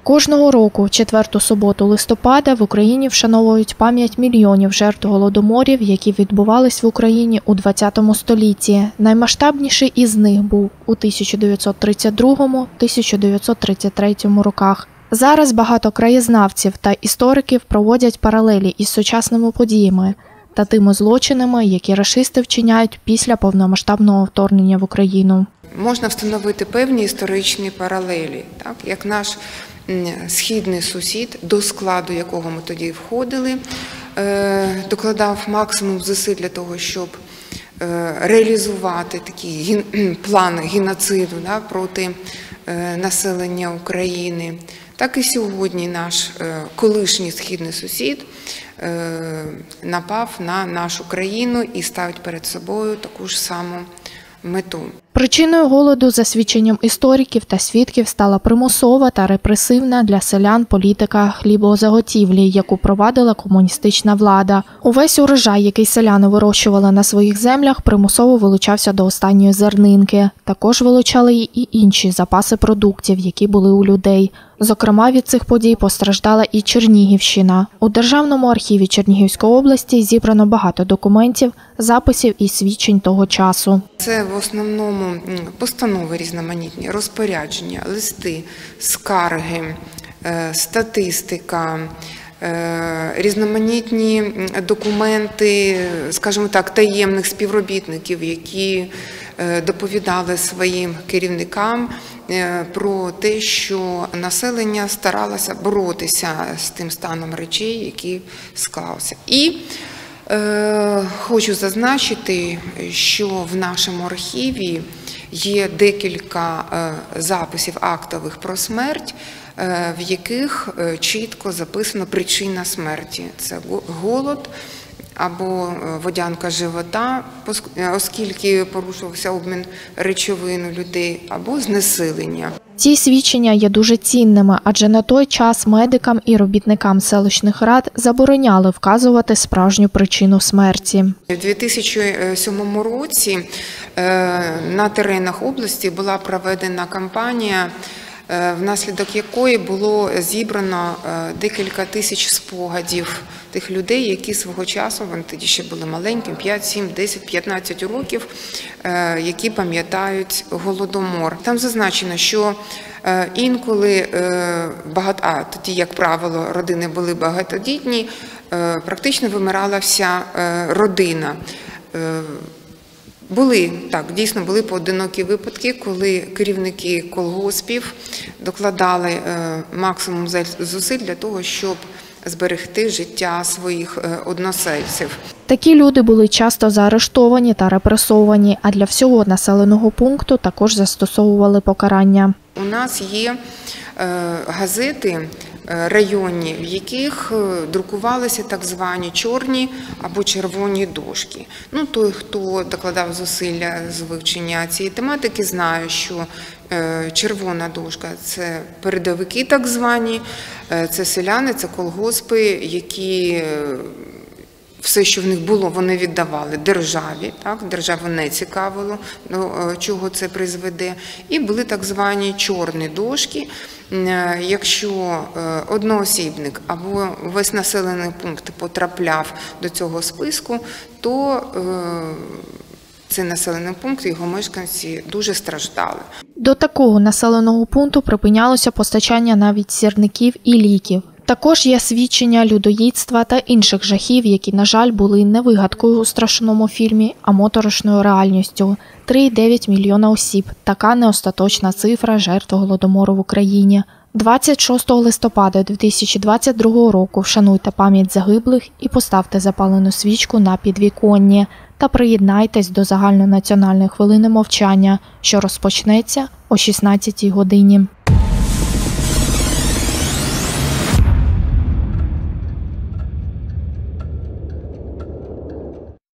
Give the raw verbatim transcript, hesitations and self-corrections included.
Кожного року, в четверту суботу листопада, в Україні вшановують пам'ять мільйонів жертв голодоморів, які відбувались в Україні у ХХ столітті. Наймасштабніший із них був у тисяча дев'ятсот тридцять другому - тисяча дев'ятсот тридцять третьому роках. Зараз багато краєзнавців та істориків проводять паралелі із сучасними подіями та тими злочинами, які рашисти вчиняють після повномасштабного вторгнення в Україну. Можна встановити певні історичні паралелі, так? Як наш східний сусід, до складу якого ми тоді входили, докладав максимум зусиль для того, щоб реалізувати такий план геноциду проти населення України. Так і сьогодні наш колишній східний сусід напав на нашу країну і ставить перед собою таку ж саму мету. Причиною голоду, за свідченням істориків та свідків, стала примусова та репресивна для селян політика хлібозаготівлі, яку провадила комуністична влада. Увесь урожай, який селяни вирощували на своїх землях, примусово вилучався до останньої зернинки. Також вилучали і інші запаси продуктів, які були у людей. Зокрема, від цих подій постраждала і Чернігівщина. У Державному архіві Чернігівської області зібрано багато документів, записів і свідчень того часу. Це в основному постанови різноманітні, розпорядження, листи, скарги, статистика, різноманітні документи, скажімо так, таємних співробітників, які доповідали своїм керівникам про те, що населення старалося боротися з тим станом речей, який склався. І е, хочу зазначити, що в нашому архіві є декілька е, записів актових про смерть, е, в яких чітко записано причина смерті. Це голод або водянка живота, оскільки порушувався обмін речовин у людей, або знесилення. Ці свідчення є дуже цінними, адже на той час медикам і робітникам селищних рад забороняли вказувати справжню причину смерті. У дві тисячі сьомому році на теренах області була проведена кампанія, внаслідок якої було зібрано декілька тисяч спогадів тих людей, які свого часу, вони тоді ще були маленьким, п'ять, сім, десять, п'ятнадцять років, які пам'ятають Голодомор. Там зазначено, що інколи, багато, а тоді, як правило, родини були багатодітні, практично вимирала вся родина. Були, так, дійсно були поодинокі випадки, коли керівники колгоспів докладали максимум зусиль для того, щоб зберегти життя своїх односельців. Такі люди були часто заарештовані та репресовані, а для всього населеного пункту також застосовували покарання. У нас є газети районні, в яких друкувалися так звані чорні або червоні дошки. Ну, той, хто докладав зусилля з вивчення цієї тематики, знає, що червона дошка – це передовики так звані, це селяни, це колгоспи, які все, що в них було, вони віддавали державі, так, державу не цікавило, до чого це призведе. І були так звані чорні дошки. Якщо одноосібник або весь населений пункт потрапляв до цього списку, то цей населений пункт, його мешканці дуже страждали. До такого населеного пункту припинялося постачання навіть сірників і ліків. Також є свідчення людоїдства та інших жахів, які, на жаль, були не вигадкою у страшному фільмі, а моторошною реальністю. три цілих дев'ять мільйона осіб – така неостаточна цифра жертв Голодомору в Україні. двадцять шостого листопада дві тисячі двадцять другого року вшануйте пам'ять загиблих і поставте запалену свічку на підвіконні та приєднайтесь до загальнонаціональної хвилини мовчання, що розпочнеться о шістнадцятій годині.